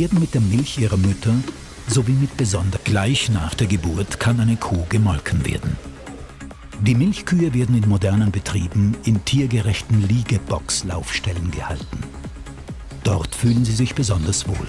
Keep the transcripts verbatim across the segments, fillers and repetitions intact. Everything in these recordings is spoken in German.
werden mit der Milch ihrer Mütter sowie mit besonders gleich nach der Geburt kann eine Kuh gemolken werden. Die Milchkühe werden in modernen Betrieben in tiergerechten Liegebox-Laufstellen gehalten. Dort fühlen sie sich besonders wohl.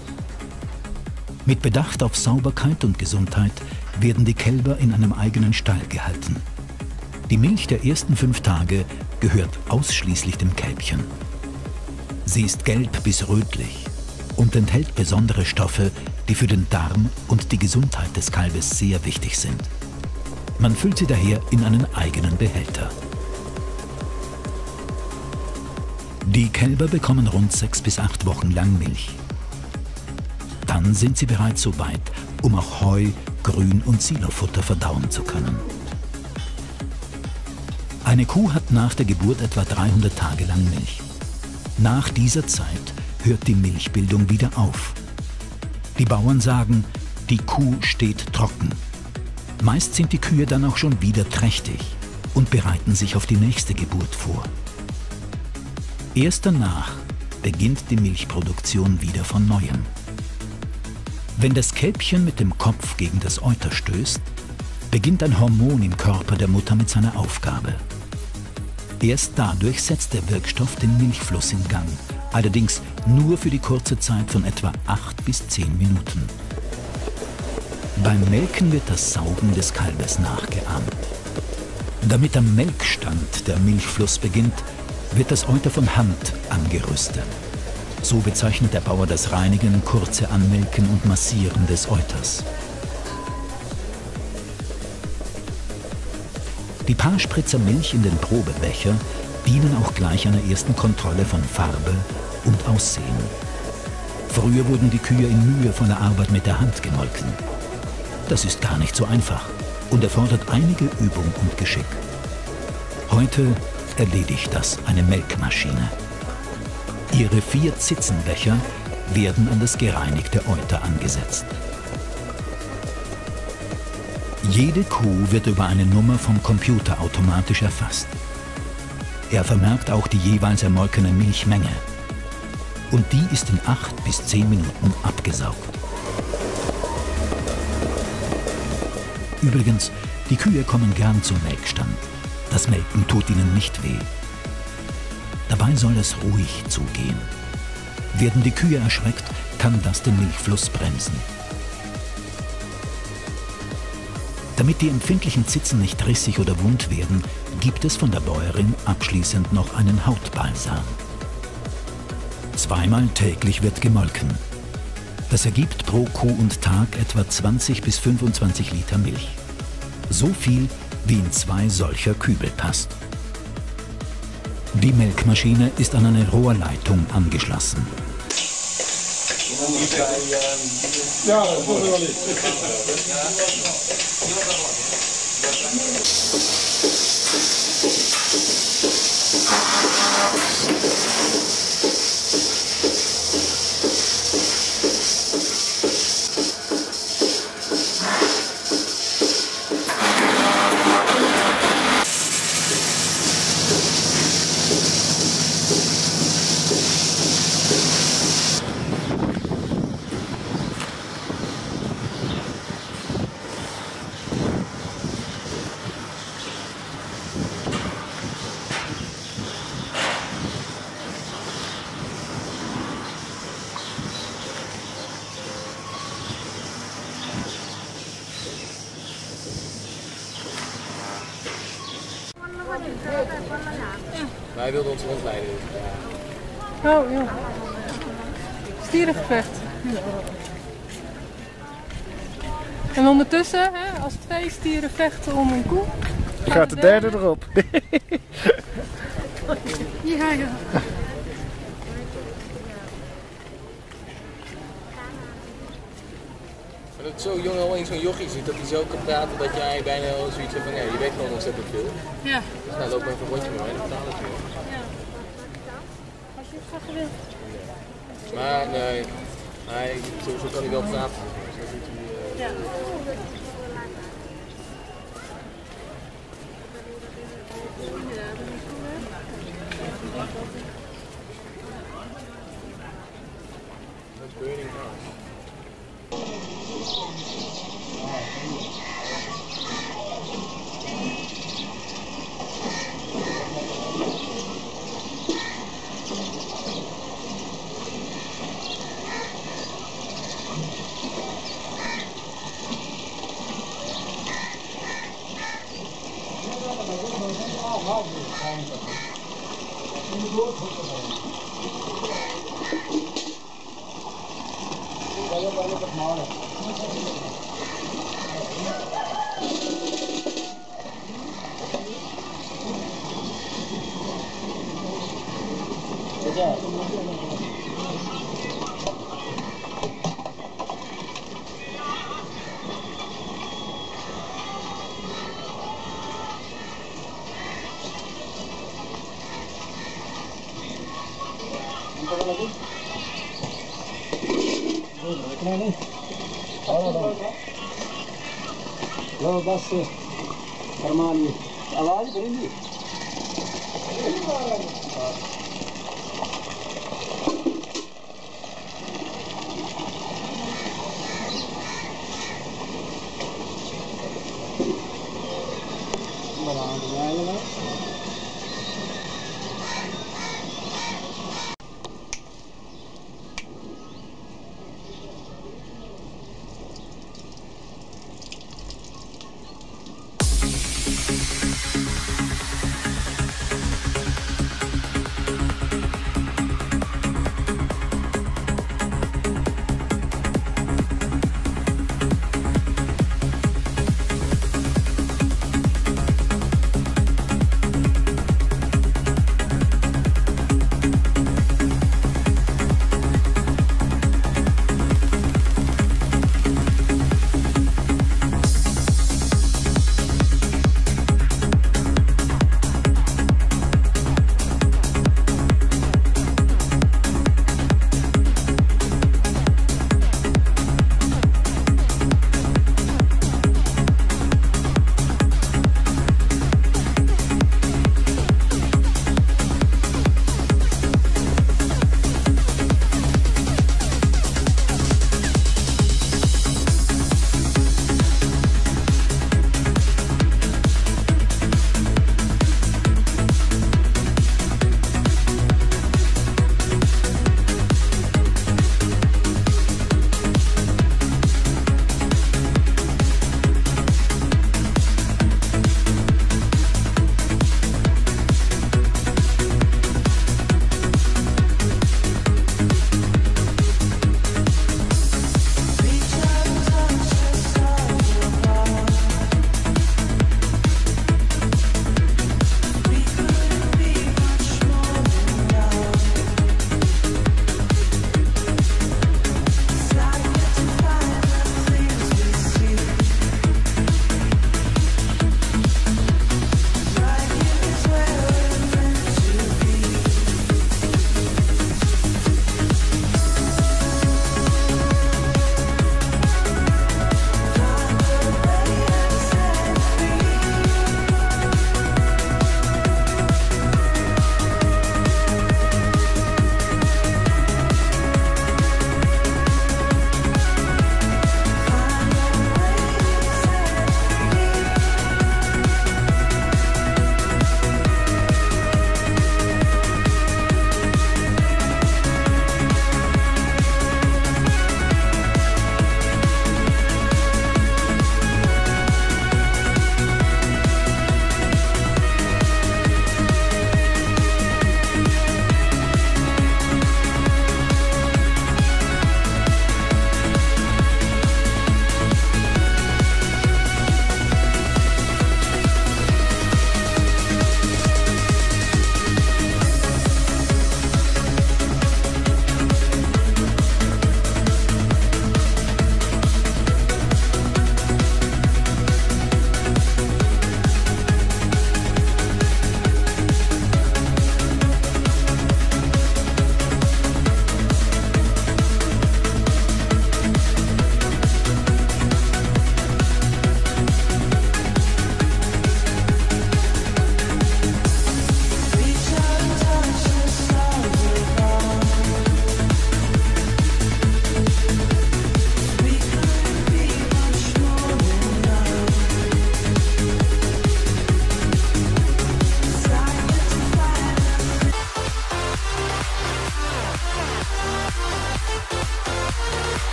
Mit Bedacht auf Sauberkeit und Gesundheit werden die Kälber in einem eigenen Stall gehalten. Die Milch der ersten fünf Tage gehört ausschließlich dem Kälbchen. Sie ist gelb bis rötlich und enthält besondere Stoffe, die für den Darm und die Gesundheit des Kalbes sehr wichtig sind. Man füllt sie daher in einen eigenen Behälter. Die Kälber bekommen rund sechs bis acht Wochen lang Milch. Dann sind sie bereits so weit, um auch Heu, Grün und Silofutter verdauen zu können. Eine Kuh hat nach der Geburt etwa dreihundert Tage lang Milch. Nach dieser Zeit hört die Milchbildung wieder auf. Die Bauern sagen, die Kuh steht trocken. Meist sind die Kühe dann auch schon wieder trächtig und bereiten sich auf die nächste Geburt vor. Erst danach beginnt die Milchproduktion wieder von neuem. Wenn das Kälbchen mit dem Kopf gegen das Euter stößt, beginnt ein Hormon im Körper der Mutter mit seiner Aufgabe. Erst dadurch setzt der Wirkstoff den Milchfluss in Gang, allerdings nur für die kurze Zeit von etwa acht bis zehn Minuten. Beim Melken wird das Saugen des Kalbes nachgeahmt. Damit am Melkstand der Milchfluss beginnt, wird das Euter von Hand angerüstet. So bezeichnet der Bauer das Reinigen, kurze Anmelken und Massieren des Euters. Die paar Spritzer Milch in den Probebecher dienen auch gleich einer ersten Kontrolle von Farbe und Aussehen. Früher wurden die Kühe in mühevoller Arbeit mit der Hand gemolken. Das ist gar nicht so einfach und erfordert einige Übung und Geschick. Heute erledigt das eine Melkmaschine. Ihre vier Zitzenbecher werden an das gereinigte Euter angesetzt. Jede Kuh wird über eine Nummer vom Computer automatisch erfasst. Er vermerkt auch die jeweils ermolkene Milchmenge. Und die ist in acht bis zehn Minuten abgesaugt. Übrigens, die Kühe kommen gern zum Melkstand. Das Melken tut ihnen nicht weh. Dabei soll es ruhig zugehen. Werden die Kühe erschreckt, kann das den Milchfluss bremsen. Damit die empfindlichen Zitzen nicht rissig oder wund werden, gibt es von der Bäuerin abschließend noch einen Hautbalsam. Zweimal täglich wird gemolken. Das ergibt pro Kuh und Tag etwa zwanzig bis fünfundzwanzig Liter Milch. So viel, wie in zwei solcher Kübel passt. Die Melkmaschine ist an eine Rohrleitung angeschlossen. Ja, das muss man nicht. Wij wilden ons rondleiden. Oh ja. Stierengevecht. En ondertussen, hè, als twee stieren vechten om een koe, Gaat de derde erop. Ja, ja. Maar dat zo jong al in zo'n jochie ziet, dat hij zo kan praten dat jij bijna al zoiets hebt van ja, je weet gewoon ontzettend veel. Ja. Dus nou loop maar even een rondje met mij, dan betaal ik je. Ja. Als je het graag wilt. Maar nee, hij, zo, zo kan hij wel praten. Zo doet hij, uh... Ja. Burning Heart. लो बस फरमा लिए आवाज करेंगी बना दिया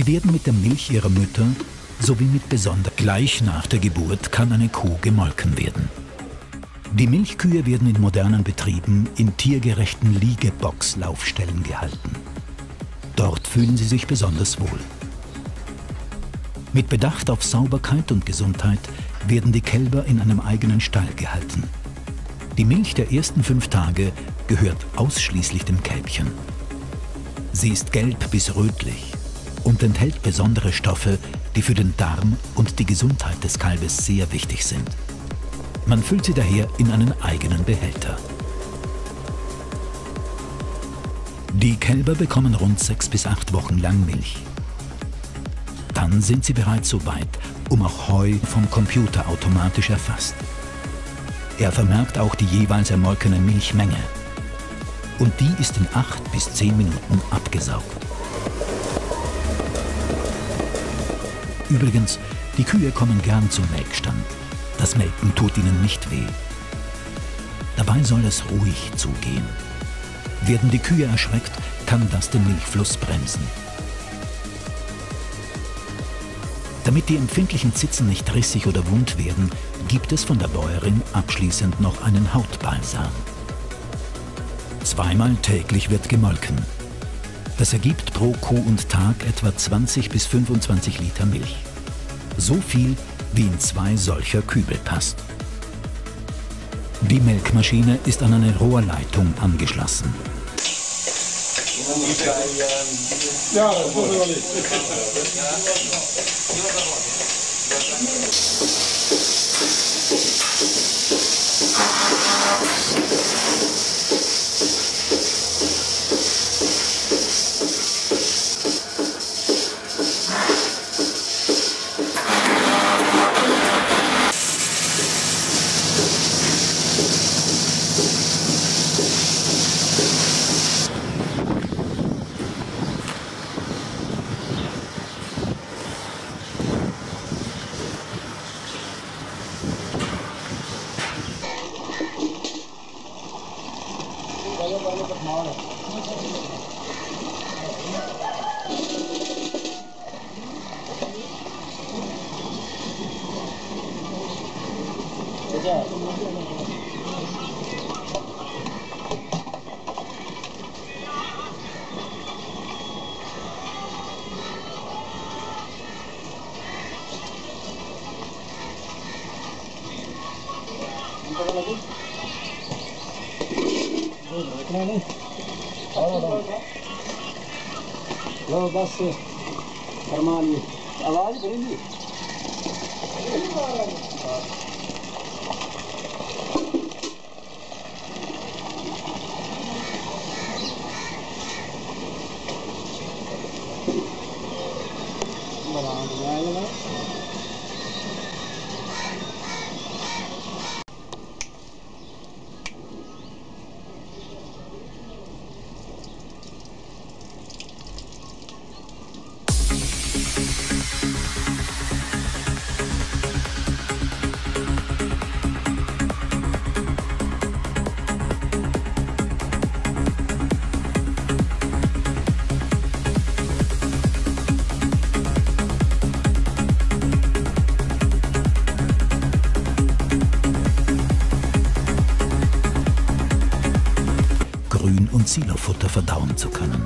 Sie werden mit der Milch ihrer Mütter sowie mit besonder gleich nach der Geburt kann eine Kuh gemolken werden. Die Milchkühe werden in modernen Betrieben in tiergerechten Liegebox-Laufstellen gehalten. Dort fühlen sie sich besonders wohl. Mit Bedacht auf Sauberkeit und Gesundheit werden die Kälber in einem eigenen Stall gehalten. Die Milch der ersten fünf Tage gehört ausschließlich dem Kälbchen. Sie ist gelb bis rötlich und enthält besondere Stoffe, die für den Darm und die Gesundheit des Kalbes sehr wichtig sind. Man füllt sie daher in einen eigenen Behälter. Die Kälber bekommen rund sechs bis acht Wochen lang Milch. Dann sind sie bereits so weit, um auch Heu vom Computer automatisch erfasst. Er vermerkt auch die jeweils ermolkene Milchmenge. Und die ist in acht bis zehn Minuten abgesaugt. Übrigens, die Kühe kommen gern zum Melkstand. Das Melken tut ihnen nicht weh. Dabei soll es ruhig zugehen. Werden die Kühe erschreckt, kann das den Milchfluss bremsen. Damit die empfindlichen Zitzen nicht rissig oder wund werden, gibt es von der Bäuerin abschließend noch einen Hautbalsam. Zweimal täglich wird gemolken. Das ergibt pro Kuh und Tag etwa zwanzig bis fünfundzwanzig Liter Milch. So viel, wie in zwei solcher Kübel passt. Die Melkmaschine ist an eine Rohrleitung angeschlossen. Ja, das muss ich nicht. लो बस फरमानिए आवाज़ करेंगी und Silofutter verdauen zu können.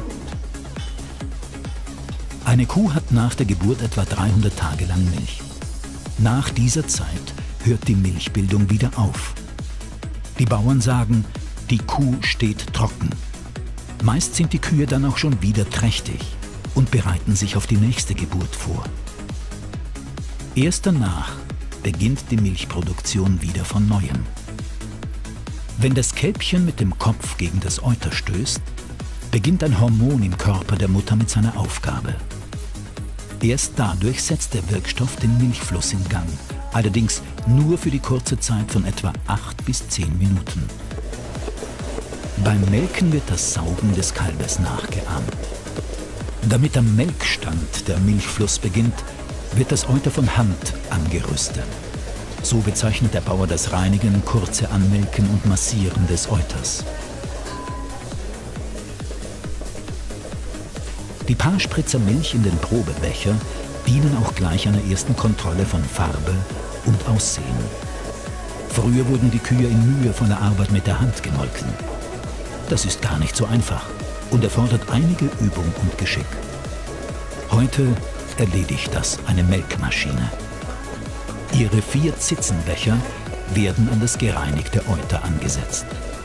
Eine Kuh hat nach der Geburt etwa dreihundert Tage lang Milch. Nach dieser Zeit hört die Milchbildung wieder auf. Die Bauern sagen, die Kuh steht trocken. Meist sind die Kühe dann auch schon wieder trächtig und bereiten sich auf die nächste Geburt vor. Erst danach beginnt die Milchproduktion wieder von Neuem. Wenn das Kälbchen mit dem Kopf gegen das Euter stößt, beginnt ein Hormon im Körper der Mutter mit seiner Aufgabe. Erst dadurch setzt der Wirkstoff den Milchfluss in Gang, allerdings nur für die kurze Zeit von etwa acht bis zehn Minuten. Beim Melken wird das Saugen des Kalbes nachgeahmt. Damit am Melkstand der Milchfluss beginnt, wird das Euter von Hand angerüstet. So bezeichnet der Bauer das Reinigen, kurze Anmelken und Massieren des Euters. Die paar Spritzer Milch in den Probebecher dienen auch gleich einer ersten Kontrolle von Farbe und Aussehen. Früher wurden die Kühe in mühevoller Arbeit mit der Hand gemolken. Das ist gar nicht so einfach und erfordert einige Übung und Geschick. Heute erledigt das eine Melkmaschine. Ihre vier Zitzenbecher werden an das gereinigte Euter angesetzt.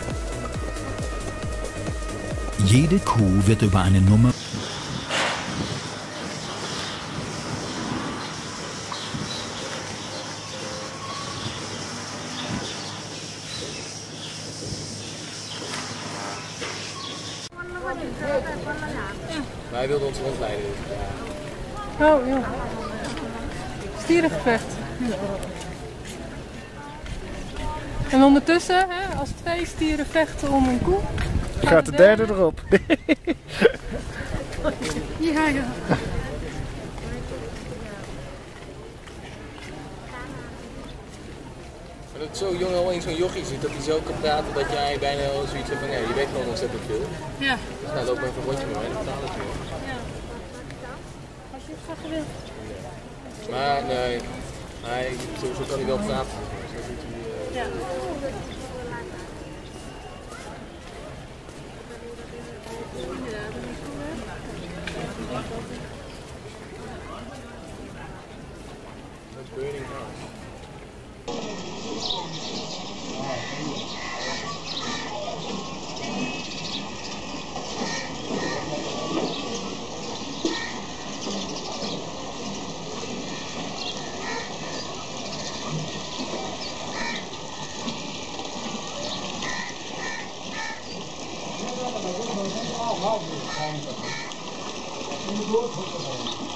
Jede Kuh wird über eine Nummer Wij wilden ons rondleiden. Oh, ja. Stierengevecht. En ondertussen, hè, als twee stieren vechten om een koe, gaat de derde erop. Ja, ja. Maar dat zo jong al in zo'n jochie ziet, dat hij zo kan praten dat jij bijna zoiets hebt van nee, je weet gewoon ontzettend veel. Ja. Dus nou, loop maar even een rondje met mij, dan vertaal ik je. Ja. Als je het graag wilt. Maar nee, hij, zo, zo kan hij wel praten. Zo doet hij, uh, Ja. That's burning house. In de dood.